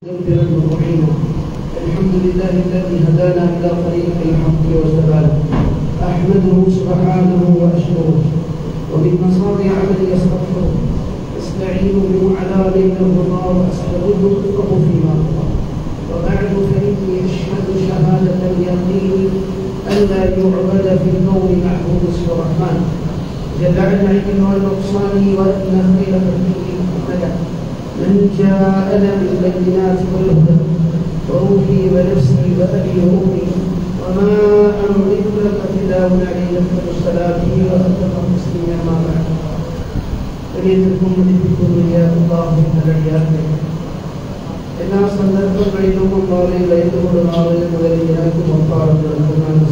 الحمد لله الذي هدانا إلى طريق الحق والثبات أحمده سبحانه وأشكره ومن مصادر عملي أستغفره أستعين به على ليل الرضا وأستغل رزقه فيما رضى وبعد فإني أشهد شهادة اليقين أن لا يعبد في الكون معبود سوى الرحمن جل عن العلم والنقصان وأن خير خلقه محمدا من جاءنا بالبينات والهدى وروحي ونفسي وأبي وأمي وما أملك لك فداء علي أفضل الصلاة وأتم المسلمين ما بعد فليتكن بكم يا الله من العياذ എല്ലാ സന്ദർഭങ്ങളിലും വളരെ വൈദ്യുതനാളെ മുതൽ എനിക്ക് ഒപ്പാടുന്ന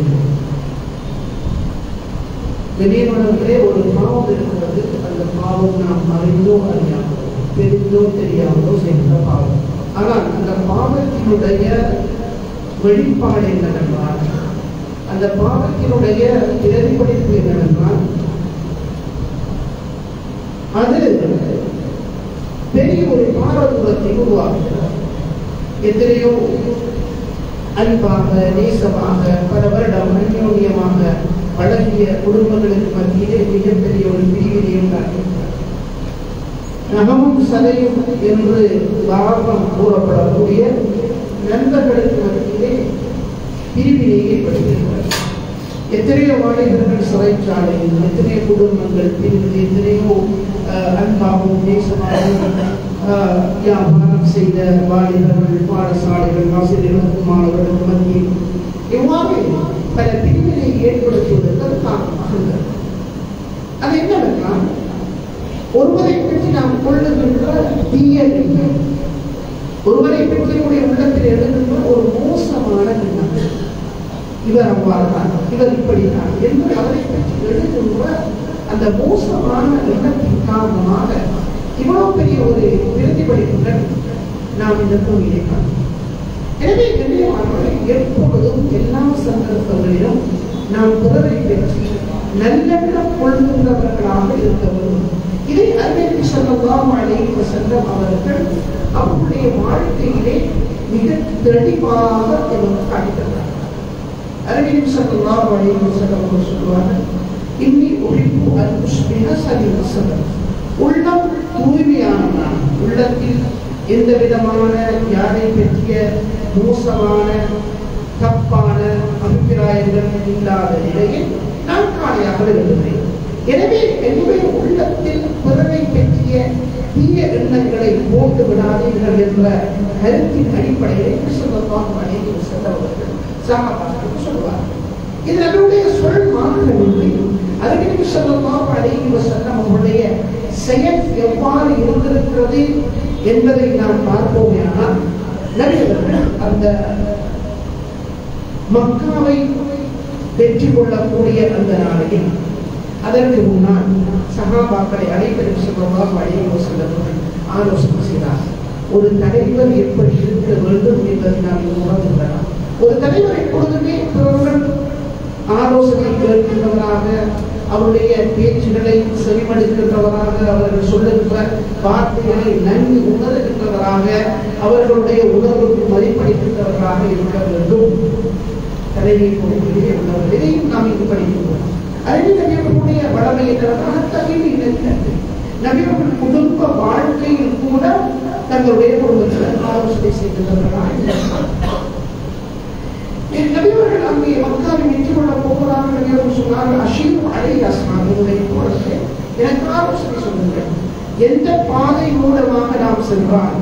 வெளியே ஒரு பாவம் இருக்கிறது. அந்த பாவம் நாம் அறிந்தோ அறியாமலோ தெரிந்தோ தெரியாமலோ செய்த பாவம். ஆனால் அந்த பாவத்தினுடைய வெளிப்பாடு என்னவென்றால், அந்த பாவத்தினுடைய பிரதிபலிப்பு என்னவென்றால், அது பெரிய ஒரு பாரதூரத்தை உருவாக்குகிறது. எத்தனையோ அன்பாக நேசமாக பல வருடம் அந்யோன்யமாக பழகிய குடும்பங்களுக்கு மத்தியிலே மிகப்பெரிய ஒரு பிரிவினை உண்டாகிறது. நகமும் சதையும் என்று வாரம் கூறப்படக்கூடிய நண்பர்களுக்கு மத்தியிலே பிரிவினை ஏற்படுகிறது. எத்தனையோ வாலிபர்கள் சிறைச்சாலையில், எத்தனையோ குடும்பங்கள் பிரிந்து, எத்தனையோ அன்பாகவும் நேசமாகவும் வியாபாரம் செய்த வாலிபர்கள், பாடசாலைகள், ஆசிரியர்களுக்கு மாணவர்களுக்கு மத்தியில் இவ்வாறு பல பிரிவினை ஏற்படுத்துவதற்கு காரணமாக அது என்னவென்றால், ஒருவரை பற்றி நாம் கொள்ளுகின்ற தீய எண்ணம், ஒருவரை பற்றி உள்ளத்தில் எழுதுகின்ற ஒரு மோசமான எண்ணம், இவர் அவ்வாறுதான், இவர் இப்படித்தான் என்று அவரை பற்றி எழுதுகின்ற அந்த மோசமான எண்ணத்தின் காரணமாக இவ்வளவு பெரிய ஒரு பிரதிபலிப்புடன் நாம் இந்த பூமியை காணோம். எனவே எப்பொழுதும் எல்லா சந்தர்ப்பங்களிலும் நாம் பிறரை பற்றி நல்லெண்ணம் கொள்கின்றவர்களாக இருக்க வேண்டும். இதை அறிஞர் ஸல்லல்லாஹு அலைஹி வஸல்லம் அவர்கள் அவருடைய வாழ்க்கையிலே மிக தெளிவாக நமக்கு காட்டுகிறார். அறிஞர் ஸல்லல்லாஹு அலைஹி வஸல்லம் அவர்கள் சொல்வார்கள், இன்னி உஹிப்பு அன் உஸ்பிஹ சலீம ஸதர். உள்ளம் தூய்மையான, உள்ளத்தில் எந்த விதமான யாரை பற்றிய மோசமான தப்பான அபிப்பிராயங்கள் இல்லாத நிலையில் நான் காலையாக விரும்புகிறேன். எனவே என்னுடைய உள்ளத்தில் பிறரை பற்றிய தீய எண்ணங்களை போட்டு விடாதீர்கள் என்ற கருத்தின் அடிப்படையில் ஸல்லல்லாஹு அலைஹி வஸல்லம் அவர்கள் சஹாபாக்களுக்கு சொல்வார்கள். இது நம்முடைய சொல் மாத்திரமில்லை, அறிஞர் ஸல்லல்லாஹு அலைஹி வஸல்லம் அவருடைய செயல் எவ்வாறு இருந்திருக்கிறது என்பதை நாம் பார்ப்போமேயானால், நபி அவர்கள் அந்த மக்காவை வெற்றி கொள்ளக்கூடிய அந்த நாளையில் அதற்கு முன்னால் சஹாபாக்களை அழைத்து ஸல்லல்லாஹு அலைஹி வஸல்லம் ஆலோசனை செய்தார். ஒரு தலைவர் எப்படி இருக்க வேண்டும் என்பதை நாம் உணர்ந்துள்ளோம். ஒரு தலைவர் எப்பொழுதுமே பிறர்கள் ஆலோசனை கேட்கின்றவராக, அவருடைய பேச்சுகளை செவிமடுக்கின்றவராக, அவர்கள் சொல்லுகின்ற வார்த்தைகளை நன்கு உணர்கின்றவராக, அவர்களுடைய உணர்வுக்கு மதிப்பளிக்கின்றவர்களாக இருக்க வேண்டும். தலைமை பொறுப்பிலே உள்ளவர் இதையும் நாம் இங்கு படிக்கின்றோம். அறிஞர்களுடைய வளமை என்றால் தகுதி நபியவர்கள் குடும்ப வாழ்க்கையில் கூட தங்களுடைய குடும்பத்தில் ஆலோசனை செய்கின்றவர்களாக நபியவர்கள் அங்கே மக்காவை வெற்றி கொள்ள போகிறார்கள். நபியவர்கள் சொன்னார்கள், அஷீர் அலை அஸ்மானுடைய தோழர்களே, எனக்கு ஆலோசனை சொல்லுங்கள். எந்த பாதை மூலமாக நாம் சென்றால்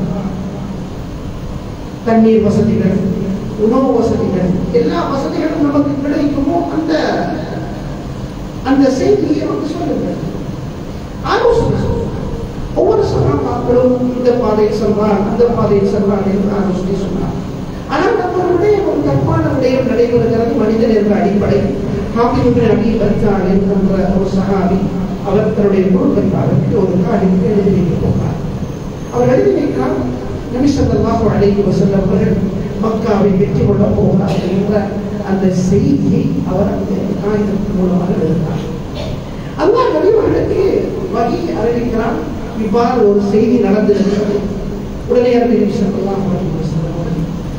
தண்ணீர் வசதிகள், உணவு வசதிகள், எல்லா வசதிகளும் நமக்கு கிடைக்குமோ அந்த செய்தியை நமக்கு சொல்லுங்கள், ஆலோசனை சொல்லுங்கள். ஒவ்வொரு சகாபாக்களும் இந்த பாதையில் சென்றால் அந்த பாதையில் சென்றால் என்று ஆலோசனை சொன்னார். ஆனால் நம்மளுடைய ஒரு தப்பான விடயம் நடைபெறுகிறது மனிதன் என்ற அடிப்படையில். ஹாபிபுல் அபி பல்தான் என்கின்ற ஒரு சஹாபி அவர் தன்னுடைய குடும்பத்தாருக்கு ஒரு காரியத்தை எழுதி வைக்க போனார். அவர் எழுதி வைத்தால், நபி ஸல்லல்லாஹு அலைஹி வஸல்லம் அவர்கள் மக்காவை வெற்றி கொள்ள போகிறார்கள் என்ற அந்த செய்தியை அவர் அந்த காகிதத்தின் மூலமாக எழுதினார். அல்லாஹ் நபியவர்களுக்கு வஹி அறிவிக்கிறார், இவ்வாறு ஒரு செய்தி நடந்திருக்கிறது. உடனே அறிஞர் ஸல்லல்லாஹு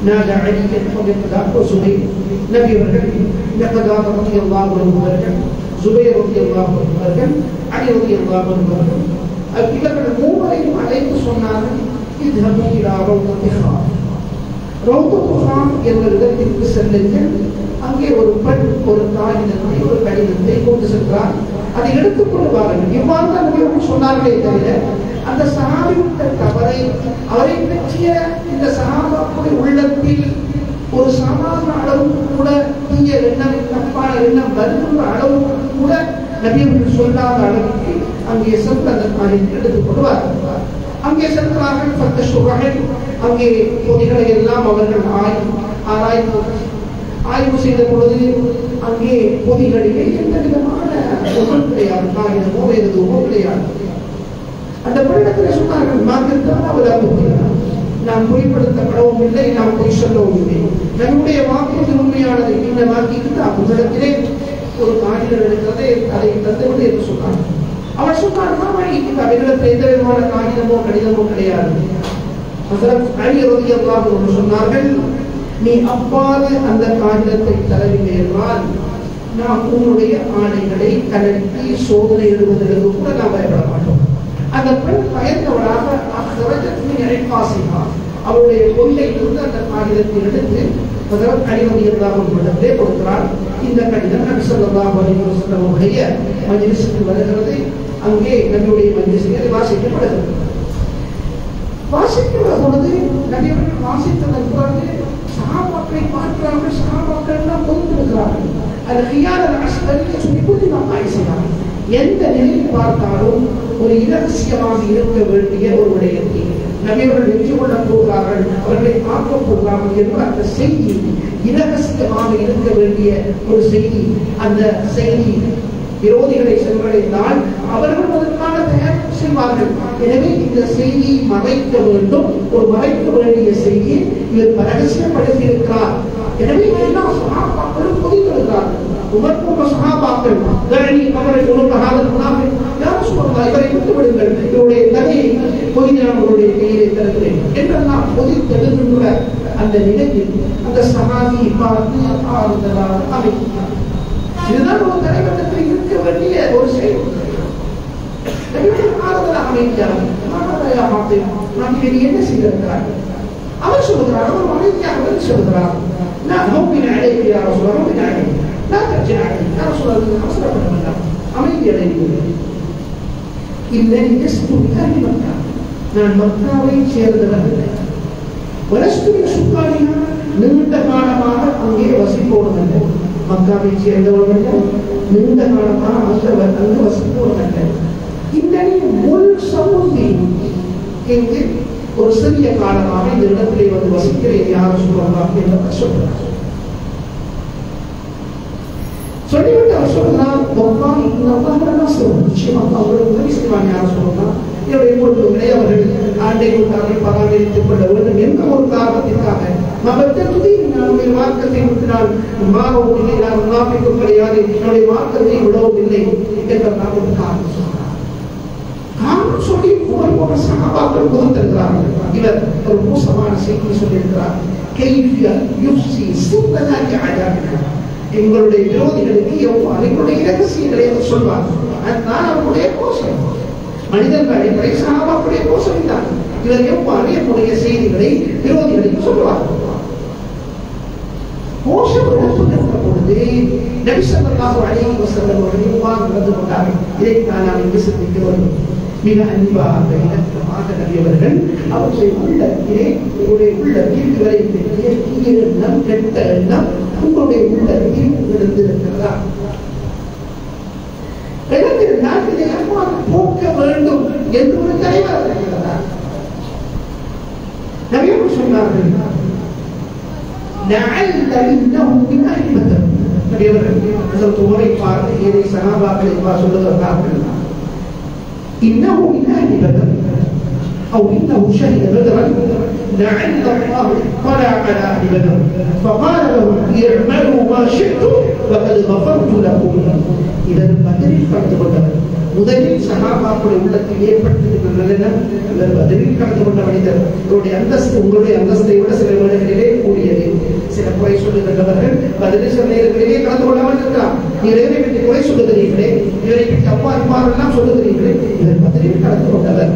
نادى عليا فمقداد وزبير நபி அவர்கள் மிக்தாத் ரலியல்லாஹு அன்ஹு அவர்கள் ஜுபைர் ரலியல்லாஹு அன்ஹு அவர்கள் அலி ரலியல்லாஹு அன்ஹு அவர்கள் இவர்கள் மூவரையும் அழைத்து சொன்னார்கள் இத்ஹபு இலா ரௌதத்தி ஹாஃப் ரௌதத்து ஹாஃப் என்ற இடத்திற்கு செல்லுங்கள் அங்கே ஒரு பெண் ஒரு காகிதத்தை ஒரு கடிதத்தை கொண்டு சென்றார் அதை எடுத்துக்கொண்டு வாருங்கள் இவ்வாறு தான் நபி அவர்கள் சொன்னார்களே தவிர அந்த சஹாபியுடைய தவறை அவரை பற்றிய இந்த சஹாபாக்களுடைய உள்ளத்தில் ஒரு சாதாரண அளவுக்கு கூட தீய எண்ணம் தப்பான எண்ணம் வருகின்ற அளவுக்கு கூட நபி அவர்கள் சொல்லாத அளவுக்கு அங்கே சென்று அந்த காரியத்தை எடுத்துக்கொண்டு வாருங்கள் அங்கே சென்றார்கள் ஃபத்தஷுர்கள் அங்கே பொதிகளை எல்லாம் அவர்கள் ஆய்வு செய்த பொழுது அங்கே பொதிகளிலே எந்த விதமான பொருள் கிடையாது காகிதமோ எதுவோ கிடையாது அந்த பெண்ணிடத்தில் சொன்னார்கள் மாத்திருந்தால் அவர் நாம் பொய்ப்படுத்தப்படவும் இல்லை நாம் பொய் சொல்லவும் இல்லை நம்முடைய வாக்கு உண்மையானது இந்த வாக்கிற்கு அவர்களிடத்திலே ஒரு காகிதம் இருக்கிறதே அதை தந்துவிட்டு என்று சொன்னார்கள் அவர் சொன்னார் அவர்களிடத்தில் எந்த விதமான காகிதமோ கடிதமோ கிடையாது அலி ரலியல்லாஹு அன்ஹு சொன்னார்கள் நீ அவ்வாறு அந்த காகிதத்தை தரவில்லை என்றால் நாம் உன்னுடைய ஆணைகளை கலட்டி சோதனை எழுதுவதற்கு கூட நாம் பயப்பட மாட்டோம் அந்த பெண் பயந்தவராக அவருடைய கொள்ளையிலிருந்து அந்த காகிதத்தை எடுத்து அலி ரலியல்லாஹு அன்ஹு கொடுக்கிறார் இந்த கடிதம் நபி ஸல்லல்லாஹு அலைஹி வஸல்லம் மஜ்லிஸுக்கு வருகிறது அங்கே நபியுடைய மஜ்லிஸில் வாசிக்கப்படுகிறது வாசிக்கிற பொழுது நபி அவர்கள் வாசித்ததன் பிறகு சஹாபாக்களை பார்க்கிறார்கள் சஹாபாக்கள் எல்லாம் பொறுத்திருக்கிறார்கள் அது ஹியார் அல் அஸ்கரியை சொல்லி புத்திமமாக செய்கிறார்கள் எந்த நிலையில் பார்த்தாலும் ஒரு இரகசியமாக இருக்க வேண்டிய ஒரு விடயத்தை நபி அவர்கள் வெற்றி கொள்ளப் போகிறார்கள் அவர்களை பார்க்கப் போகிறார்கள் என்ற அந்த செய்தி இரகசியமாக இருக்க வேண்டிய ஒரு செய்தி அந்த செய்தி விரோதிகளை சென்றடைந்தால் அவர்கள் அதற்கான தயாரிப்பு செய்வார்கள் எனவே இந்த செய்தியை மறைக்க வேண்டும் ஒரு மறைக்க வேண்டிய செய்தியை இவர் ரகசியப்படுத்தி இருக்கிறார் எனவே எல்லா சஹாபாக்களும் பொதித்திருக்கிறார்கள் உமர் போன்ற சஹாபாக்கள் அவரை இவரை விட்டு விடுங்கள் இவருடைய தலையை பொதியானவருடைய கையிலே தருகிறேன் என்றெல்லாம் பொதித்தெழுகின்ற அந்த நிலையில் அந்த சஹாபியை பார்த்து ஆறுதலாக அமைக்கிறார் இதுதான் ஒரு தலைவட்டத்தில் இருக்க வேண்டிய ஒரு செயல் ஆறுதலாக அமைக்கிறார் என்ன செய்திருக்கிறார் அவர் சொல்லுகிறார் அவர் அமைதியாக சொல்லுகிறார் நான் நோக்கின அடைக்கிறார் சொல்ல அமைதி அடைகிறேன் இல்லை நான் மக்காவை சேர்ந்தவர் நீண்ட காலமாக அங்கே வசிப்போடுங்க மக்காவை சேர்ந்தவர்கள் நீண்ட காலமாக அங்கு வசிப்போடுங்க இந்த முள் சமூகி இங்கு ஒரு சிறிய காலமாக இந்த இடத்திலே வந்து வசிக்கிறேன் யாரும் சொல்லுவாங்க என்று சொல்றார் சொல்லிவிட்டு அவர் சொல்றார் நிச்சயமாக அவர்கள் உதவி செய்வாங்க யாரும் சொல்லலாம் என்னுடைய பொருட்களை அவர்கள் ஆண்டை கொண்டார்கள் பராமரித்துக் கொள்ள வேண்டும் என்ற ஒரு காரணத்திற்காக என்னுடைய மார்க்கத்தை விட்டு நான் மாறவும் இல்லை நான் முன்னாபிக்கும் கிடையாது என்னுடைய மார்க்கத்தை விடவும் இல்லை என்றெல்லாம் ஒரு காரணம் காரணம் சொல்லி ஒவ்வொரு போன்ற சகாபாக்கள் புதந்திருக்கிறார்கள் இவர் ஒரு மோசமான செய்தி சொல்லியிருக்கிறார் எங்களுடைய விரோதிகளுக்கு எவ்வாறு எங்களுடைய இரகசியங்களை சொல்வார் அதுதான் அவருடைய கோஷம் மனிதர்கள் அடிப்படை சஹாபாக்களுடைய கோஷம் தான் இவர் எவ்வாறு என்னுடைய செய்திகளை விரோதிகளுக்கு சொல்லுவார் கோஷம் எடுத்துக்கின்ற பொழுது நபி ஸல்லல்லாஹு அலைஹி வஸல்லம் அவர்கள் இவ்வாறு நடந்து கொண்டார்கள் இதைத்தான் நாம் இங்கு சிந்திக்க வேண்டும் மிக அன்பாக இலக்கமாக நபி அவர்கள் அவருடைய உள்ளத்திலே உள்ளத்தில் இவரை பற்றிய தீய எண்ணம் கெட்ட எண்ணம் உங்களுடைய உள்ளத்தில் இருந்திருக்கிறதா இடத்திருந்தால் இதை எவ்வாறு போக்க வேண்டும் என்று ஒரு தலைவர் இருக்கிறதா நபி அவர்கள் சொன்னார்கள் நபி அவர்கள் உமரை பார்த்து ஏழை சஹாபாக்களை சொல்லுகிறார்கள் إنه من أهل بدر أو إنه شهد بدرا لعل الله اطلع على أهل بدر فقال لهم اعملوا ما شئتم فقد غفرت لكم إذا بدرில் கலந்து கொண்டவர் முதலில் சஹாபாக்களுடைய உள்ளத்தில் ஏற்பட்டிருக்கிற இவர் பதிலில் கலந்து கொண்ட மனிதர் இவருடைய அந்தஸ்து உங்களுடைய அந்தஸ்தை விட சில வேளைகளிலே கூடிய பதில் சில நேரங்களிலே கலந்து கொள்ளாமல் இருக்கலாம். இவரை பற்றி குறை சொல்லுகிறீர்களே, இவரை பற்றி அப்பா இவ்வாறெல்லாம் சொல்லுகிறீர்களே, இவர் பதிலில் கலந்து கொண்டவர்.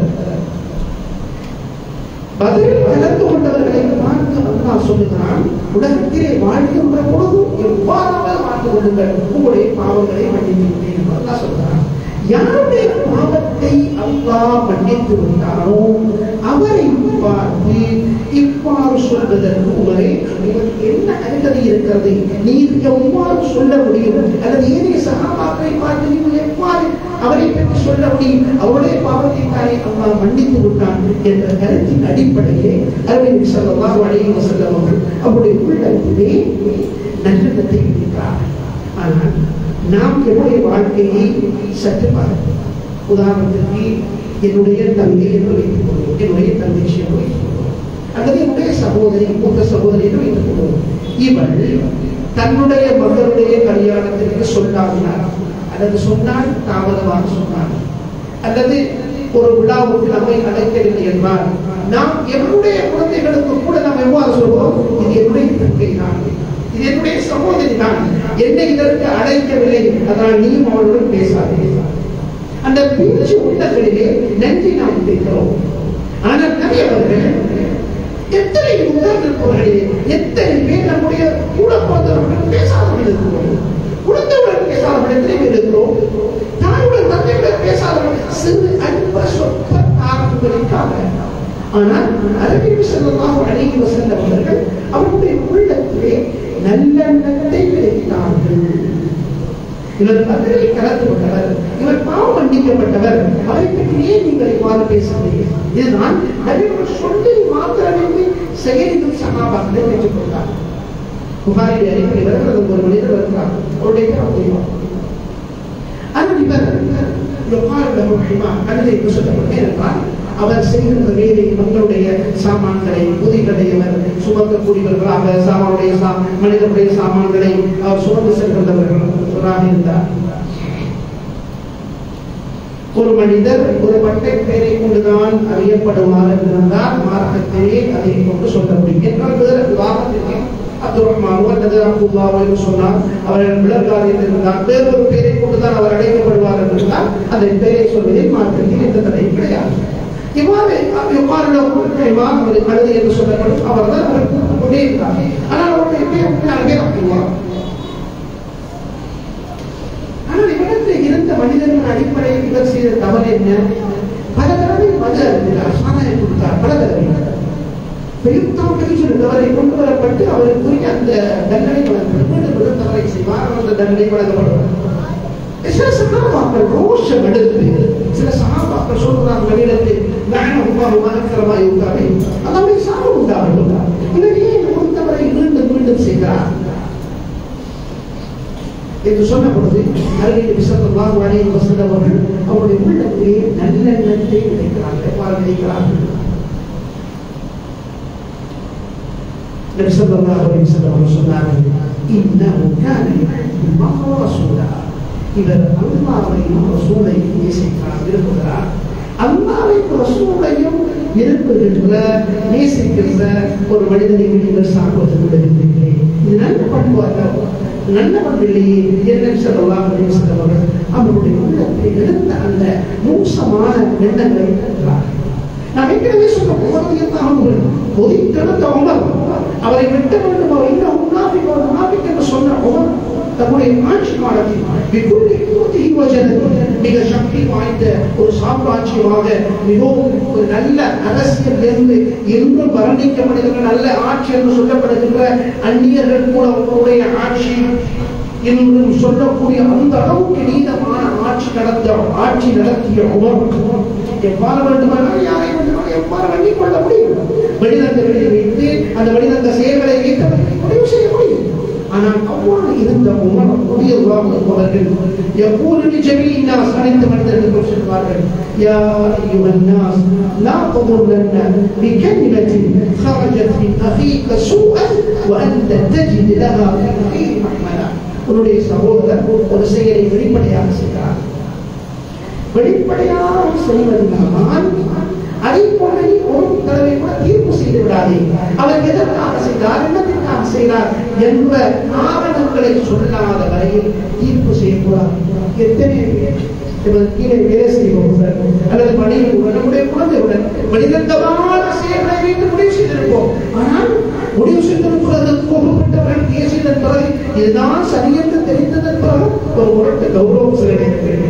பதிலில் கலந்து கொண்டவர்களை பார்த்து அல்லாஹ் சொல்லுகிறான், உலகத்திலே வாழ்கின்ற பொழுது எவ்வாறாக வாழ்ந்து கொள்ளுங்கள், உங்களுடைய பாவங்களை மன்னித்து விட்டேன் என்று அல்லாஹ் சொல்கிறான். யாருடைய பாவத்தை அல்லாஹ் மன்னித்து விட்டாரோ அவரை பார்த்து இவ்வாறு சொல்வதற்கு உங்களே என்ன அருகதை இருக்கிறது, நீர் எவ்வாறு சொல்ல முடியும், அல்லது ஏனைய சகாபாக்களை பார்த்து நீங்கள் எவ்வாறு அவரை பற்றி சொல்ல முடியும், அவருடைய பாவத்தை தானே அல்லாஹ் மன்னித்து விட்டான் என்ற கருத்தின் அடிப்படையிலே அருமை ஸல்லல்லாஹு அலைஹி வஸல்லம் அவர்கள் அவருடைய உள்ளத்திலே நல்லெண்ணத்தை விடுகிறார். ஆனால் நாம் என்னுடைய வாழ்க்கையை சற்று பார்க்கிறோம். உதாரணத்திற்கு என்னுடைய தங்கை என்று வைத்துக் கொள்வோம், என்னுடைய தங்கச்சி என்று வைத்துக் கொள்வோம், அல்லது என்னுடைய சகோதரி மூத்த சகோதரி என்று வைத்துக் கொள்வோம். இவள் தன்னுடைய மகளுடைய கல்யாணத்திற்கு சொன்னார், அல்லது சொன்னால் தாமதமாக சொன்னார், அல்லது ஒரு விழாவுக்கு நம்மை அழைக்கவில்லை என்றால் நாம் என்னுடைய குழந்தைகளுக்கு கூட நாம் எவ்வாறு சொல்வோம், இது என்னுடைய தங்கை தான், இது என்னுடைய சகோதரி தான், என்னை இதற்கு அழைக்கவில்லை, அதனால் நீயும் அவளுடன் பேசாதே. அந்த பேச்சு உள்ளங்களிலே நன்றி நாம் கேட்கிறோம். ஆனால் நிறைய அவர்கள் எத்தனை உதாரணர்களே, எத்தனை பேர் நம்முடைய கூட பிறந்தவர்கள் பேசாதவர்கள் இருக்கிறோம், குழந்தையுடன் பேசாதவர்கள் எத்தனை பேர் இருக்கிறோம், தாயுடன் தந்தையுடன் பேசாதவர்கள் சிறு அன்ப சொற்ப காரணங்களுக்காக. ஆனால் நபி ஸல்லல்லாஹு அலைஹி வஸல்லம் அவர்கள் அவருடைய உள்ளத்திலே நல்லெண்ணத்தை விதைத்தார்கள். இவர் பதிலில் கலந்து கொண்டவர், இவர் பாவம் மன்னிக்கப்பட்டவர், அவரை பற்றியே நீங்கள் இவ்வாறு பேசுகிறீர்கள். இதுதான் நபிகள் சொல்லி மாத்திரமே செயலிலும் சகாபாக்களை ஏற்றுக்கொண்டார். புகாரில் அறிக்கை வருகிறது, ஒரு மனிதர் வருகிறார், அவருடைய தெரியும். ஆனால் இவர் கழுதை சொல்லப்படுகிறது என்றால் அவர் செய்கின்ற வேலை மக்களுடைய சாமான்களை புதிகளை அவர் சுமக்கக்கூடியவர்களாக சாமானுடைய மனிதனுடைய சாமான்களை அவர் சுமந்து செல்கின்றவர்களாக இருந்தார். ஒரு மனிதர் ஒரு பட்டை பெயரை கொண்டுதான் அறியப்படுவார் என்றால் மார்க்கத்திலே அதை கொண்டு சொல்ல முடியும் என்றால் வேறு உதாரணத்திற்கு அப்துல் ரஹ்மான் அல்லது அப்துல்லாஹ் என்று சொன்னால் அவர்கள் விளக்காரில் இருந்தால் வேறொரு பெயரை கொண்டுதான் அவர் அழைக்கப்படுவார் என்றால் அந்த பெயரை சொல்வதில் மார்க்கத்தில் எந்த தடையும் கிடையாது. இவ்வாறு அவரை கழுதை என்று சொல்லப்படும் அவர் தான் அவர் கொண்டே இருந்தார். ஆனால் அவருடைய பேர் அப்துல்லாஹ். ஆனால் இவரிடத்தில் இருந்த மனிதர்கள் அடிப்படையில் இவர் செய்த தவறு என்ன? பல தடவை மது அருந்தினார், சாராயம் கொடுத்தார், பல தடவை அவரை கொண்டு வரப்பட்டு அவருக்குரிய அந்த தண்டனை வழங்கப்படும். தவறை செய்வார், அந்த தண்டனை வழங்கப்படும். சில சகாபாக்கள் ரோஷம் எடுத்து சில சகாபாக்கள் சொல்றாங்க வெளியிடத்தில் அதனுடைய சாபம் உண்டாகும். இவர் ஏன் கொடுத்தவரை மீண்டும் மீண்டும் செய்கிறார் என்று சொன்ன பொழுது நபி ஸல்லல்லாஹு அலைஹி வஸல்லம் அவர்கள் அவருடைய உள்ளத்திலே நல்லெண்ணத்தை விதைக்கிறார்கள். நபி ஸல்லல்லாஹு அலைஹி வஸல்லம் அவர்கள் சொன்னார்கள், இன்னஹு கான யுஹிப்பு ரசூலா. இவர் அல்லாஹ்வையும் ரசூலையும் நேசிக்கிறார், விரும்புகிறார். அல்லாஹ்வையும் ரசூலையும் விரும்புகின்ற நேசிக்கின்ற ஒரு மனிதனை நீங்கள் சாப்பிட்டு விடுகின்றீர்களே, இது நல்ல பண்பு அல்ல, நல்ல பண்பில்லையே என்று ஸல்லல்லாஹு அலைஹி வஸல்லம் அவர்கள் அவருடைய உள்ளத்தில் எழுந்த அந்த மோசமான எண்ணங்களை பெற்றார். நாம் ஏற்கனவே சொன்ன கொதித்தெழுந்த உமர், அவரை வெட்ட வேண்டும், அவர் இன்னும் முனாஃபிக் என்று சொன்ன உமர் தன்னுடைய ஆட்சி காலத்தில் மிக சக்தி வாய்ந்த ஒரு சாம்ராஜ்யமாக மிகவும் ஒரு நல்ல அரசியல் என்று வர்ணிக்கப்படுகின்ற நல்ல ஆட்சி என்று சொல்லப்படுகின்ற அந்நியர்கள் கூட அவருடைய ஆட்சி என்று சொல்லக்கூடிய அந்த அளவுக்கு நீதமான ஆட்சி நடத்திய உமர் எவ்வாறு வேண்டுமானால் யாரை வேண்டுமானால் எவ்வாறு வங்கிக் கொள்ள முடியும், வெளிநந்தர்களை வைத்து அந்த வெளிநந்த செயல்களை வைத்து முடிவு செய்ய முடியும். ஆனால் அவ்வாறு இருந்த உமர் ரலியல்லாஹு அன்ஹு அவர்கள் எப்போது ஜமீனா அனைத்து மனிதர்கள் சொல்வார்கள், யா அய்யுஹன் நாஸ் லா ததுல்லன பிகலிமத்தின் خرجت من اخيك سوءا وانت تجد لها في محملا. உன்னுடைய சகோதரர் ஒரு செயலை வெளிப்படையாக செய்கிறார், வெளிப்படையாக செய்வதனால் அதை போல ஒரு தடவை கூட தீர்ப்பு செய்து விடாதே. அவர் எதற்காக செய்தார், என்னத்திற்காக செய்கிறார் என்ற காரணங்களை சொல்லாத வரையில் தீர்ப்பு செய்யக்கூடாது. எத்தனை கீழே வேலை செய்வோம் அல்லது மனைவியுடன் நம்முடைய குழந்தையுடன் மனிதத்தமான செயல்களை வைத்து முடிவு செய்திருப்போம். ஆனால் முடிவு செய்திருக்கிறது கோபப்பட்டவர்கள் பேசியதன் பிறகு இதுதான் சரியென்று தெரிந்ததன் பிறகு ஒரு உரத்தை கௌரவம் செய்ய வேண்டும்.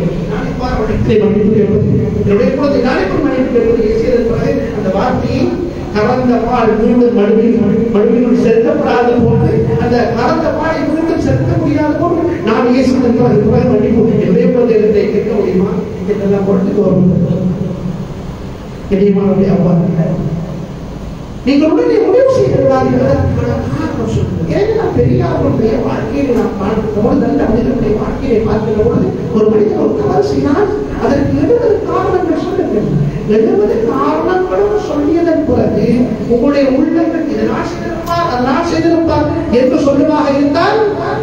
என்னுடைய குழந்தை நாளைக்கு மனைவி பேசியதன் பிறகு அந்த வார்த்தையை கலந்த பால் மீண்டும் மறுபடியும் செலுத்தப்படாத போன்று அந்த கலந்த பாலை மீண்டும் செலுத்த முடியாத போன்று நான் இயேசுவின் மன்னிப்பு என்னுடைய குழந்தைகளை கேட்க முடியுமா என்றெல்லாம் பொறுத்துக்கு வரும். எளியமானவர்களே, அவ்வாறு நீங்கள் உடனே முடிவு செய்கிறார்கள். நான் பெரியாருடைய வாழ்க்கையை நாம் பார்க்கிறோம். நல்ல மனிதனுடைய வாழ்க்கையை பார்க்கிற பொழுது ஒரு மனிதன் ஒரு தவறு செய்தால் அதற்கு 70 காரணங்கள் சொல்லுங்கள். 70 காரணங்களும் சொல்லியதன் பிறகு உங்களுடைய உள்ளங்கள் இதனால் செய்திருப்பார் அதனால் செய்திருப்பார் என்று சொல்லுவாக இருந்தால்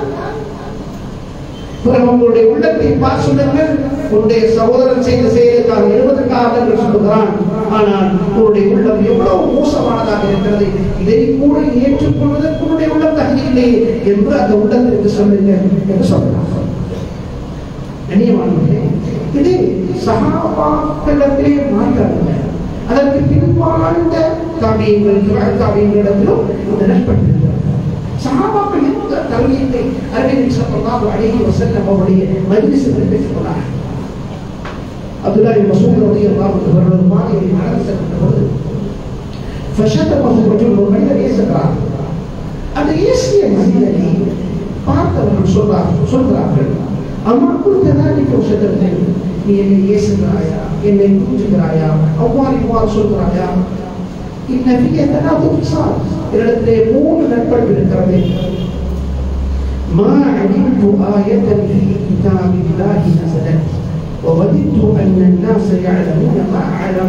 உங்களுடைய உள்ளத்தை பார்த்து சொல்லுங்கள். உன்னுடைய சகோதரன் செய்த செயலுக்காக 70 காரணங்கள் சொல்லுகிறான். ஆனால் உன்னுடைய உள்ளம் எவ்வளவு மோசமானதாக இருக்கிறது, இதை கூட ஏற்றுக்கொள்வதற்கு உன்னுடைய உள்ளம் தகுதி இல்லை என்று அந்த உள்ளத்திற்கு சொல்லுங்கள் என்று சொல்றாங்க. கண்ணியமானவர்களே, இது சஹாபாக்களிடத்திலே மாற்றாங்க. அதற்கு பின்வாழ்ந்த தாபியங்களிடத்திலும் இந்த நட்பட்டிருக்கிறார். சஹாபாக்கள் எந்த தகுதியை அறிவியல் ஸல்லல்லாஹு அலைஹி வஸல்லம் அவருடைய மஜ்லிஸில் பெற்றுக்கொண்டார். அப்துல்லாஹ் இப்னு மஸ்ஊத் ரலியல்லாஹு அன்ஹு அவர்கள் பாதையை நடந்து சென்ற பொழுது ஃபஷதமஹு ரஜுல், ஒரு மனிதர் ஏசுகிறார். அந்த ஏசிய மனிதனை பார்த்தவர்கள் சொல்கிறார்கள், அம்மா குருத்ததானிக்கு சத்தத்தை நீ என்னை ஏசுகிறாயா, என்னை கூற்றுகிறாயா, அவ்வாறு சொல்கிறாயா? என்னிடத்திலே 3 நட்பட்டு இருக்கிறது. ما علمت آية في كتاب الله نزلت ووددت أن الناس يعلمون ما أعلم.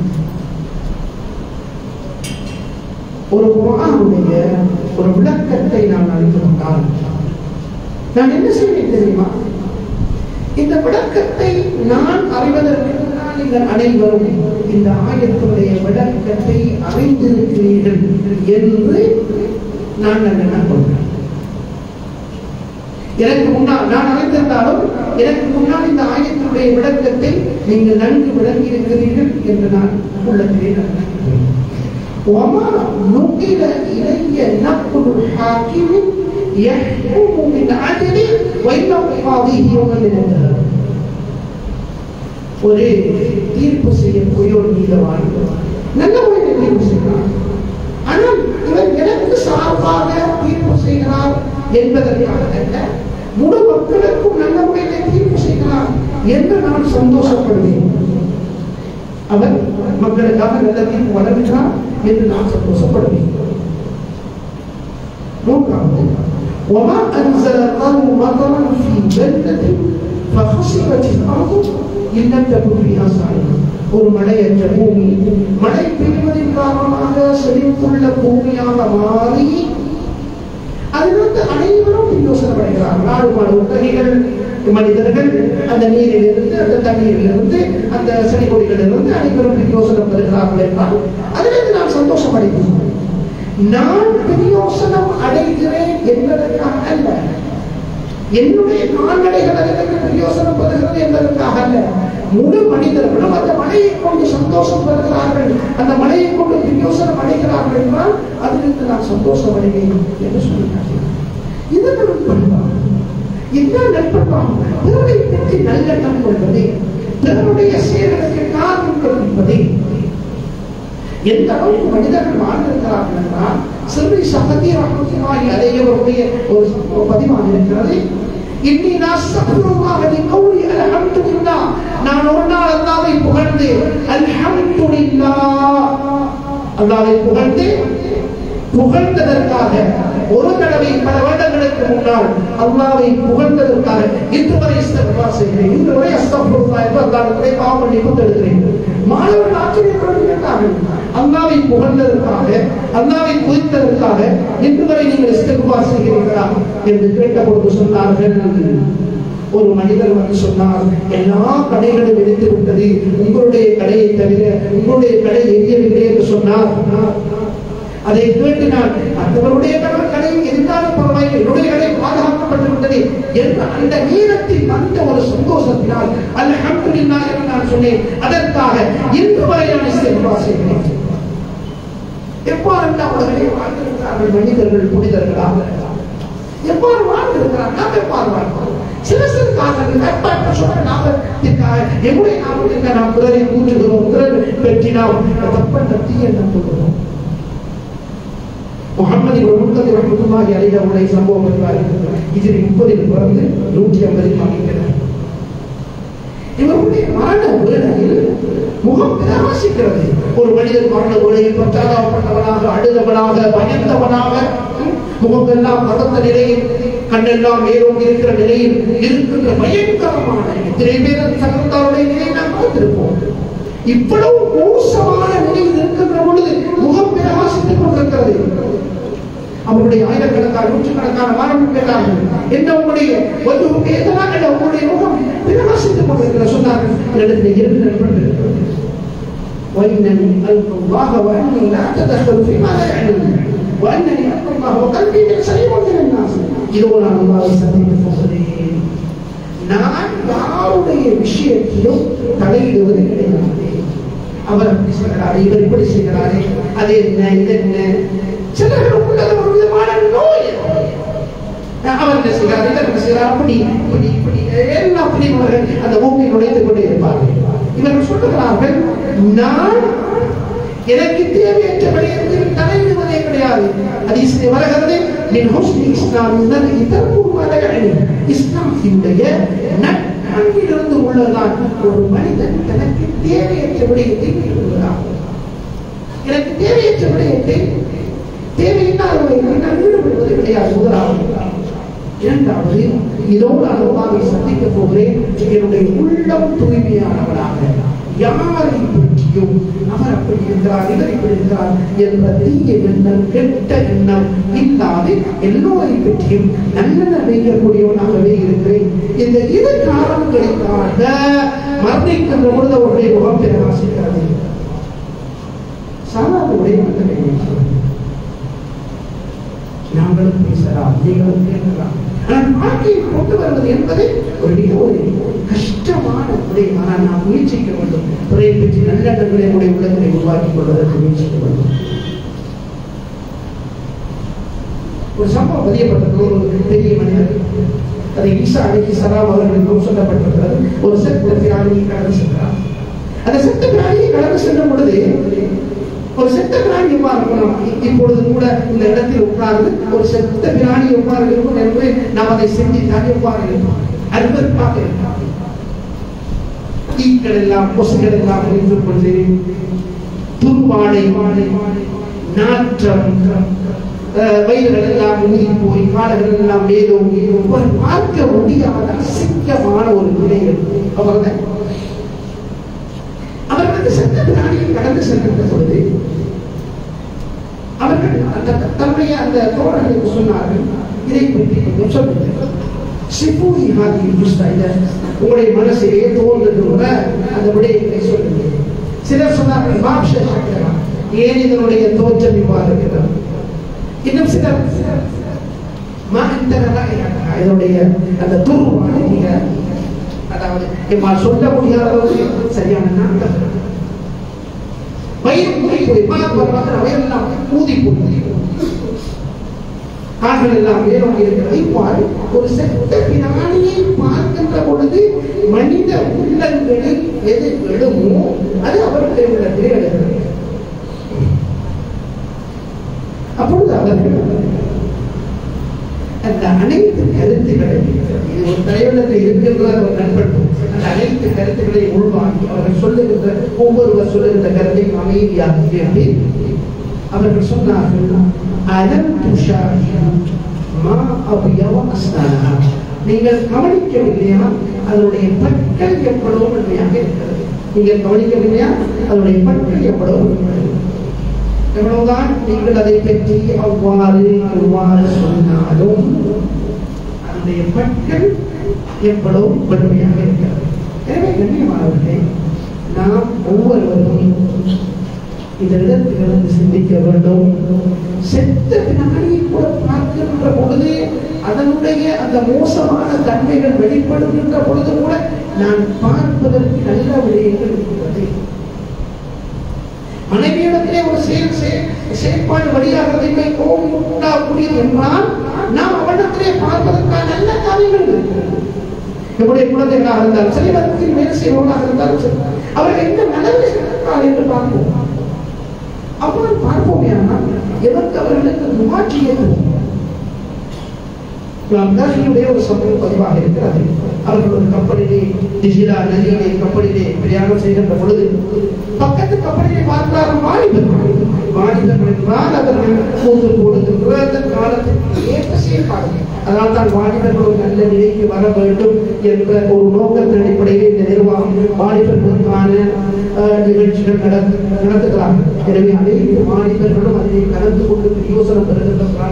ஒரு குர்ஆனுடைய ஒரு விளக்கத்தை நான் அறிந்திருந்தால் நான் என்ன செய்வேன் தெரியுமா? இந்த விளக்கத்தை நான் அறிவதற்கு நீங்கள் அனைவரும் இந்த ஆயத்துடைய விளக்கத்தை அறிந்திருக்கிறீர்கள் என்று நான் நம்புகிறேன். எனக்கு முன்னால் நான் அறிந்திருந்தாலும் எனக்கு முன்னால் இந்த ஆயத்துடைய விளக்கத்தை நீங்கள் நன்கு விளங்கி இருக்கிறீர்கள் என்று நான் உள்ளத்திலே நம்புகிறேன். وما نقل إلي نقل الحاكم يحكم بالعدل وإنه قاضيه يوم الدهر. ஒரு தீர்ப்பு செய்யக்கூடிய ஒரு நீதிவான் நல்ல முறையில் தீர்ப்பு செய்கிறார். ஆனால் இவர் எனக்கு சார்பாக தீர்ப்பு செய்கிறார் என்பதற்காக அல்ல, முழு மக்களுக்கும் நல்ல முறையில் தீர்ப்பு செய்கிறார் என்று நான் சந்தோஷப்படுவேன். அவர் மக்களுக்காக நல்ல தீர்ப்பு வழங்குகிறார் என்று நான் சந்தோஷப்படுவேன். وما أنزل الله مطرا في بلدة فخسفت الأرض إن لم تكن فيها صاعقة. ஒரு மழையற்ற பூமி மழை பெய்வதன் காரணமாக செழிப்புள்ள பூமியாக மாறி அதிலிருந்து அனைவரும் யோசனைப்படுகிறார். நாடு மாடு ஒட்டகைகள் மனிதர்கள் அந்த நீரிலிருந்து அந்த தண்ணீரிலிருந்து அந்த செடி கொடிகளிலிருந்து அனைவரும் யோசனம் பெறுகிறார்கள் என்றால் அதிலிருந்து நான் சந்தோஷம் அடைகிறேன். நான் பிரயோசனம் அடைகிறேன் என்பதற்காக அல்ல, என்னுடைய கால்நடைகள் அதற்கு பிரயோசனம் பெறுகிறது என்பதற்காக அல்ல. முழு மனிதர்களும் அந்த மழையை கொண்டு சந்தோஷம் பெறுகிறார்கள், அந்த மழையை கொண்டு பிரயோசனம் அடைகிறார்கள் என்றால் அதிலிருந்து நான் சந்தோஷம் அடைவேன் என்று சொல்கிறார்கள். இதற்கு என்ன நட்பம்? பிறரை பற்றி நல்லெண்ணம் கொள்வது, பிறருடைய செயல்களுக்கு காரணம் கொடுப்பது. எந்த அளவுக்கு மனிதர்கள் வாழ்ந்திருக்கிறார்கள் என்றால் சிறுமி சகதி ரஹ்மத்துல்லாஹி அலைஹி அவருடைய ஒரு பதிவாக இருக்கிறது. இன்னி நஸ்தக்ஃபிருல்லாஹ லிகௌலி அல்ஹம்துலில்லாஹ். நான் ஒரு நாள் அல்லாஹ்வை புகழ்ந்து அல்ஹம்துலில்லாஹ், அல்லாஹ்வை புகழ்ந்ததற்காக ஒரு தடவை பல வருடங்களுக்கு முன்னால் அல்லாஹ்வை புகழ்ந்ததற்காக இன்று வரை இஸ்திக்ஃபார் செய்கிறேன், இன்று வரை அஸ்தக்ஃபிருல்லாஹ் என்று அல்லாஹ்விடத்திலே பாவ மன்னிப்பு தேடுகிறேன். மாணவர்கள் ஆச்சரியப்படுகிறார்கள். அல்லாஹ்வை புகழ்ந்ததற்காக, அல்லாஹ்வை துதித்ததற்காக இன்று வரை நீங்கள் இஸ்திக்ஃபார் செய்கிறீர்களா என்று கேட்டபோது சொன்னார்கள். ஒரு மனிதர் வந்து சொன்னார், எல்லா கடைகளும் எரிந்து விட்டது, உங்களுடைய கடையை தவிர உங்களுடைய கடை எரியவில்லை என்று சொன்னார். அதை கேட்டு நான் மற்றவருடைய கடை இருந்தாலும் பரவாயில்லை, என்னுடைய கடை பாதுகாக்கப்பட்டு விட்டது என்ற அந்த நேரத்தில் வந்த ஒரு சந்தோஷத்தினால் அல்ஹம்துலில்லாஹ் என்று நான் சொன்னேன். அதற்காக இன்று வரை நான் இஸ்திக்பார் செய்கிறேன். எவ்வாறெல்லாம் உலகிலே வாழ்ந்திருக்கிறார்கள் மனிதர்கள், புனிதர்களாக எவ்வாறு வாழ்ந்திருக்கிறார், நாம் எவ்வாறு வாழ்கிறோம்? சில காரணங்கள் எங்களுடைய நாமத்திற்கு நாம் பிறரை கூற்றுகிறோம், பிறர் பற்றி நாம் தப்ப தீய நம்புகிறோம். முஹம்மது முன்கதி ரஹ்மத்துல்லாஹி அலைஹி அவருடைய சம்பவம் ஹிஜ்ரி 30 பிறந்து 150 ஆகிவிட்டனர். இவருடைய மரண வேளையில் முகம் பிரகாசிக்கிறது. ஒரு மனிதன் மரண வேளையில் பச்சாதாபப்பட்டவனாக, அழுதவனாக, பயந்தவனாக, முகமெல்லாம் பதத்த நிலையில், கண்ணெல்லாம் மேலோங்கி இருக்கிற நிலையில் இருக்கின்ற பயங்கரமான எத்தனை பேர் சகோதரருடைய நிலையை நாம் பார்த்திருப்போம். இவ்வளவு மோசமான நிலையில் இருக்கின்ற பொழுது முகம் பிரகாசித்துக் கொண்டிருக்கிறது. அவருடைய ஆயிரக்கணக்கான நூற்றுக்கணக்கான மாணவர்கள் கேட்டார்கள், என்ன உங்களுடைய உங்களுடைய முகம் பிரகாசித்துக் கொண்டிருக்கிற சொன்னார்கள். இடத்துல 2 நண்பர்கள் இருக்கிறது. وإنني ألقى الله وأني لا أتدخل فيما لا يعنيني وأنني ألقى الله وقلبي سليم من الناس. இதோ நான் அல்லாஹ்வை சந்திக்கப் போகிறேன். நான் யாருடைய விஷயத்திலும் தலையிடுவது கிடையாது. அவர் அப்படி செய்கிறாரே, இவர் இப்படி செய்கிறாரே, அது என்ன இது என்ன, சிலருக்கு உள்ளது ஒரு விதமான நோய். அவர் என்ன செய்கிறார், இவர் என்ன செய்கிறார், அப்படி இப்படி இப்படி எல்லாம் பிரிவுகள் அந்த மூக்கில் நுழைந்து கொண்டே இருப்பார்கள். இவர்கள் சொல்லுகிறார்கள், நான் எனக்கு தேவையற்ற விடயத்தில் தலையிடுவதே கிடையாது. ஹதீஸிலே வருகிறது, மின் ஹுஸ்னி இஸ்லாமில் இதற்கு மலையணி, இஸ்லாமினுடைய நன்மையிலிருந்து உள்ளதான் ஒரு மனிதன் தனக்கு தேவையற்ற விடயத்தை ஈடுபடுகிறார். எனக்கு தேவையற்ற விடயத்தை தேவையில்லாத நான் ஈடுபடுவது கிடையாது. முதலாவது. இரண்டாவது, இதோடு அல்லாஹ்வை சந்திக்கப் போகிறேன். என்னுடைய உள்ளம் தூய்மையானவராக, யாரை பற்றியும் அவர் அப்படி இருக்கிறார், இவர் இப்படி இருக்கிறார் என்ற தீய எண்ணம், கெட்ட எண்ணம் இல்லாது எல்லோரை பற்றியும் நல்லெண்ணம் வைக்கக்கூடியவனாகவே இருக்கிறேன். இந்த 2 காரணங்களுக்காக மரணிக்கின்ற பொழுது அவருடைய முகம் பிரகாசிக்கிறது. சாதாவுடைய நாங்களும் பேசலாம், நீங்களும் கேட்கலாம். ஆனால் வாழ்க்கையை கொண்டு வருவது என்பது ஒரு மிக ஒரு கஷ்டமான விடயம். ஆனால் நாம் முயற்சிக்க வேண்டும். துறையை பற்றி நல்லெண்ணங்களை நம்முடைய உள்ளங்களை உருவாக்கிக் கொள்வதற்கு முயற்சிக்க வேண்டும். ஒரு சம்பவம் பதியப்பட்டது. ஒரு பெரிய மனிதர், அதை ஈசா அலைஹிஸ்ஸலாம் அவர்களுக்கு சொல்லப்பட்டிருக்கிறது. ஒரு செத்த பிராணியை கடந்து சென்றார். அந்த செத்த பிராணியை கடந்து சென்ற பொழுது ஒரு செத்த பிராணி எவ்வாறு இருக்கலாம், இப்பொழுது கூட இந்த இடத்தில் உட்கார்ந்து ஒரு செத்த பிராணி எவ்வாறு இருக்கும் என்று நாம் அதை சிந்தித்தால் எவ்வாறு இருக்கும், அருவருப்பாக இருக்கும். ஈக்கள் எல்லாம், கொசுகள் எல்லாம் இருந்து கொண்டு, துருவாடை, நாற்றம், வயிறுகள் எல்லாம் ஊதி போய், காலங்கள் எல்லாம் மேலோங்கி, பார்க்க முடியாத அசிங்கமான ஒரு நிலைகள். அவர்கள் செத்த பிராணியை கடந்து சென்ற பொழுது அவர்கள் தன்னுடைய அந்த தோழர்களுக்கு சொன்னார்கள், இதை பற்றி கொஞ்சம் சொல்லுங்கள். உங்களுடைய மனசிலேயே தோன்றுகின்ற அந்த விடயங்களை சொல்லுங்கள். சிலர் சொன்னார்கள், ஏன் இதனுடைய தோற்றம் இவ்வாறு இருக்கிறது. இன்னும் சிலர் இதனுடைய அந்த துருவான, அதாவது எம்மால் சொல்ல முடியாத அளவுக்கு சரியான நாட்கள், வயிறு மூடி போய் வயலெல்லாம் ஊதி போய், கால்கள் எல்லாம் வேறோங்கி இருக்கிறது. இவ்வாறு ஒரு செத்த பிராணியை பார்க்கின்ற பொழுது மனித உள்ளங்களில் எது எழுமோ அது அவருடைய உள்ளத்திலே எழுகிறது. அப்பொழுது அவர்கள் அந்த அனைத்து கருத்துக்களை, இது ஒரு தலைவனத்தில் இருக்கின்ற ஒரு நண்பர்கள், அந்த அனைத்து கருத்துக்களை உள்வாங்கி அவர்கள் சொல்லுகின்ற ஒவ்வொருவர் சொல்லுகின்ற கருத்தையும் அமைதியாக கேட்டு அவர்கள் சொன்னார்கள், நீங்கள் கவனிக்கவில்லையா அதனுடைய பற்கள் எவ்வளவு உண்மையாக இருக்கிறது. நீங்கள் கவனிக்கவில்லையா அதனுடைய பற்கள் எவ்வளவு எவ்வளவுதான் நீங்கள் அதை பற்றி அவ்வாறு எவ்வாறு சொன்னாலும் அதனுடைய பற்கள் எவ்வளவு வலிமையாக இருக்கிறது. எனவே கண்ணியமானவர்களே, நாம் ஒவ்வொருவரும் இந்த இடத்திலிருந்து சிந்திக்க வேண்டும். செத்த பின்னாடியை கூட பார்க்கின்ற பொழுது அதனுடைய அந்த மோசமான தன்மைகள் வெளிப்படுகின்ற பொழுது கூட நான் பார்ப்பதற்கு நல்ல விடயங்கள் இருக்கிறது. மனைவியிடத்திலே ஒரு செயற்பாடு வழியாகிறதை கோபம் உண்டாகக்கூடியது என்றால் நாம் அவனிடத்திலே பார்ப்பதற்கான நல்ல காரியங்கள் இருக்கிறது. நம்முடைய குழந்தைகளாக இருந்தாலும் சரி, வகுப்பில் மேல் செய்வர்களாக இருந்தாலும் சரி, அவர்கள் எந்த நலவை செய்கிறார்கள் என்று பார்ப்போம். அவ்வாறு பார்ப்போமே ஆனால் எதற்கு அவர்களுக்கு மாற்றி ஏற்படும். ஒரு சம்பவம் பதிவாக இருக்கிறது. அவர்கள் ஒரு கப்பலிலே திஜிலா நதியிலே கப்பலிலே பிரயாணம் செய்கின்ற பொழுது பக்கத்து கப்பலிலே பார்த்தார்கள் வாலிபர்கள் என்றால் அவர்கள் மூன்று போடுகின்ற அந்த காலத்திற்கு ஏற்ற செயல்பாடுகள். அதனால் தான் வாலிபர்கள் ஒரு நல்ல நிலைக்கு வர வேண்டும் என்ற ஒரு நோக்கத்தின் அடிப்படையில் இந்த நிர்வாகம் வாலிபர்களுக்கான நிகழ்ச்சிகள் நடத்துகிறார்கள். எனவே அனைத்து வாலிபர்களும் அதிலே கலந்து கொண்டு யோசனை பெறுகின்ற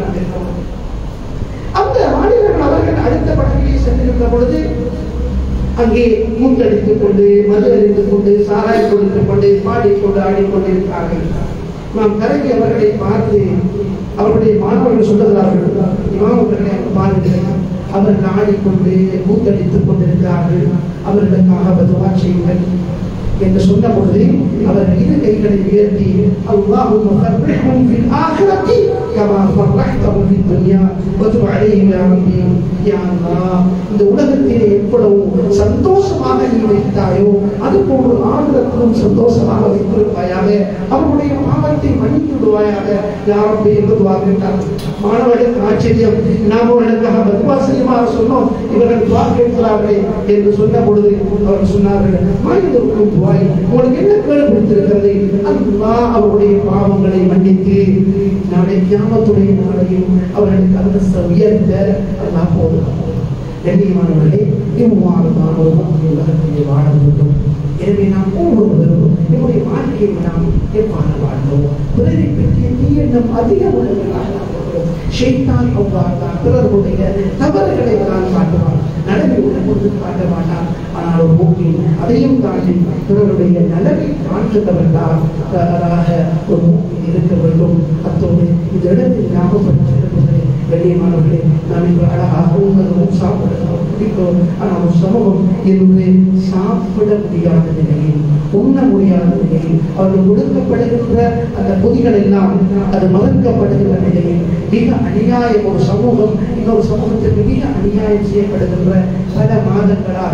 அந்த வாலிபர்கள் அவர்கள் அடுத்த படகிலே சென்றிருந்த பொழுது அங்கே மூத்தடித்துக் கொண்டு மது அடித்துக் கொண்டு சாராய் கொடுத்துக் கொண்டு பாடிக்கொண்டு ஆடிக்கொண்டிருக்கிறார்கள். நாம் கரைக்கு அவர்களை பார்த்து அவருடைய மாணவர்கள் சொல்லுகிறார்கள், இமாம் அவர்களை பாருங்கள், அவர்கள் ஆடிக்கொண்டு மூத்தடித்துக் கொண்டிருக்கிறார்கள், அவர்களுக்காக பதுவா செய்யுங்கள் என்று சொன்ன பொழுது அவர்கள் இரு கைகளை உயர்த்தி அல்லாஹும்ம ஃபர்ஹும் ஃபில் ஆখিরাতি கமா ஃபர்ஹ்தஹும் ஃபித் துன்யா வதுப் அலைஹிம் யா ரப்பி. யா அல்லாஹ், இந்த உலகத்திலே எவ்வளவு சந்தோஷமாக நீ வைத்தாயோ அதுபோன்று ஆகிரத்திலும் சந்தோஷமாக வைத்திருப்பாயாக, அவருடைய பாவத்தை மன்னித்து விடுவாயாக யா ரப்பி என்று துஆ கேட்டார். மாணவர்களுக்கு ஆச்சரியம், நாம் அவர்களுக்காக பதுவா செய்யுமாறு சொன்னோம், இவர்கள் துஆ கேட்கிறார்களே என்று சொன்ன பொழுது அவர்கள் சொன்னார்கள், மாநிலத்திற்கும் துவாய் உங்களுக்கு என்ன கேடு கொடுத்திருக்கிறது? அல்லாஹ் அவருடைய பாவங்களை மன்னித்து நாளை கியாமத்துடைய நாளையும் அவர்களுக்கு அந்த உயர்த்த அல்லாஹ் போதும். கண்ணியமானவர்களே, இவ்வாறு தான் ஒரு உலகத்திலே வாழ வேண்டும். எனவே நாம் ஒவ்வொருவரும் நம்முடைய வாழ்க்கையை நாம் எவ்வாறு வாழ்ந்தோம், பிறரை பற்றிய தீயெண்ணம் அதிகம் உள்ளவர்களாக ஷைத்தான் அவ்வாறுதான் பிறருடைய தவறுகளை தான் காட்டுவான், நலவை உணர்ந்து காட்ட மாட்டான். ஆனால் ஒரு மூக்கில் அதையும் தாண்டி பிறருடைய நலவை காண்கின்றவர்களாக ஒரு மூக்கில் இருக்க வேண்டும். அத்தோடு இந்த இடத்தில் ஞாபகப்படுத்திருப்பது கண்ணியமானவர்களே, நாம் இன்று அழகாக உணர்வும் சாப்பிடுகிறோம் பிடிக்கிறோம். ஆனால் ஒரு சமூகம் இன்று சாப்பிட முடியாத நிலையில், உண்ண முடியாத நிலையில், அவர்கள் ஒடுக்கப்படுகின்ற அந்த பொதிகள் எல்லாம் அது மறுக்கப்படுகின்ற நிலையில் மிக அநியாயம், ஒரு சமூகம் இன்னொரு சமூகத்திற்கு மிக அநியாயம் செய்யப்படுகின்ற பல மாதங்களாக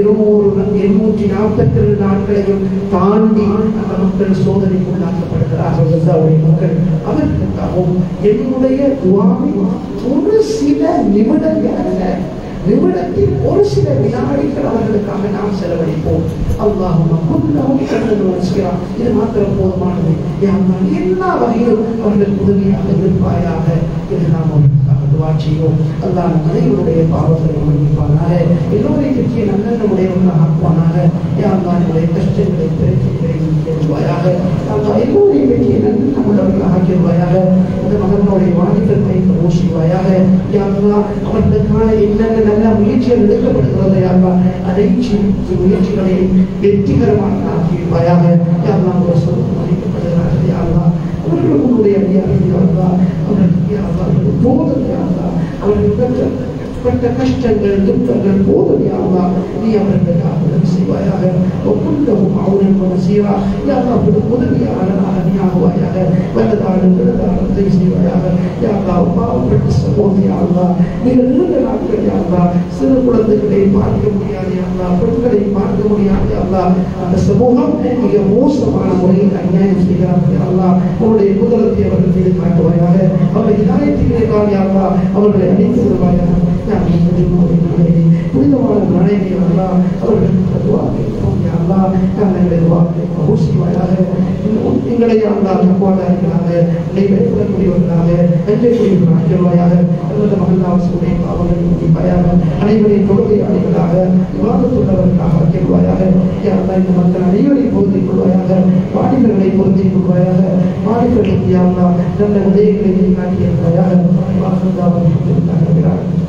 242 நாட்களையும் தாண்டி அந்த மக்கள் சோதனைக்கு உள்ளாக்கப்படுகிறார்கள். மக்கள் அவர்களுக்காகவும் என்னுடைய துஆவை ஒரு சில நிமிடங்கள் அல்ல, நிமிடத்தில் ஒரு சில வினாடிகள் அவர்களுக்காக நாம் செலவழிப்போம். அல்லாஹும்ம குல்லஹும் கண்ணன் வஸ்கிரா, இது மாத்திரம் போதுமானது. எல்லா வகையிலும் அவர்கள் உதவியாக இருப்பாயாக என்று நாம் அவர்களுக்காக துஆ செய்வோம். அல்லாஹ் அனைவருடைய பாவங்களை மன்னிப்பானாக, எல்லோரையும் பற்றிய நல்லெண்ணமுடையவர்களாக ஆக்குவானாக. நம்முடைய கஷ்டங்களை பிரச்சனைகளை நீக்கிடுவாயாக. எல்லோரையும் பற்றிய நல்லெண்ணமுள்ளவர்களாக ஆக்கிடுவாயாக. இந்த மகனுடைய வாலிபத்தை ஊசிவாயாக. அவர்களுக்கான என்னென்ன நல்ல முயற்சிகள் எடுக்கப்படுகிறது யாரா, அனைத்து முயற்சிகளையும் வெற்றிகரமாக ஆக்கிடுவாயாக. யாரெல்லாம் ஒரு சொல்லும் அளிக்கப்படுகிறார்கள் யாரா, அவர்கள் உன்னுடைய அதிகாரிகள் யாரா, அவர்களுக்கு யாரா போதல் யாரா, அவர்கள் பட்ட கஷ்டங்கள் துன்பங்கள் போதும் யாரா, நீ அவர்களுக்காக உதவி செய்வாயாக. ஒப்புண்டவும் அவனுக்கு சீரா யாரா உதவியாளராக நீ ஆகுவாயாக. வல்லதாலும் விடதாலும் உதவி செய்வாயாக. யாரா பாவப்பட்ட சமூகம் யாரா, நீங்கள் நீண்ட நாட்கள் யாரா சிறு குழந்தைகளை பார்க்க முடியாது யாரா, பெண்களை பார்க்க முடியாது யாரா, அந்த சமூகம் மிக மோசமான முறையில் அநியாயம் செய்கிறார்கள் யாரா. அவருடைய குதிரத்தை அவர்கள் மீது காட்டுவாயாக. அவர்களை இதாயத்திற்காக யாரா அவர்களை அழித்து விடுவாயாக. புனிதமான மனைவி அல்லா அவர்களுக்கு எங்களை அல்லாஹ்வாக பயப்படக்கூடியவர்களாக அஞ்சக்கூடியவர்களாக மகல்லாவுடைய பாவங்களை மன்னிப்பாயாக. அனைவரையும் தொழுகையாளிகளாக விவாதத்துள்ளவர்களாக ஆக்கிடுவாயாக. இந்த மக்கள் அனைவரையும் பொருந்திக் கொள்வாயாக. வாலிபர்களை பொருந்திக் கொள்வாயாக. வாலிபர்களுக்கு நல்ல உதயங்களை காட்டியிருப்பாயாக.